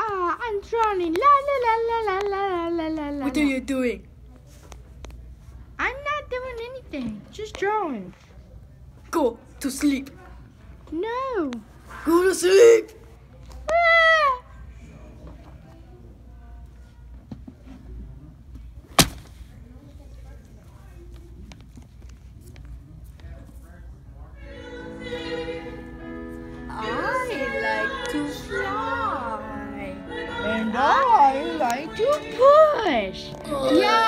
I'm drawing. La la la la la la la la la. What are you doing? I'm not doing anything. Just drawing. Go to sleep. No. Go to sleep. Ah. I like to fly. And I like to push. Yeah.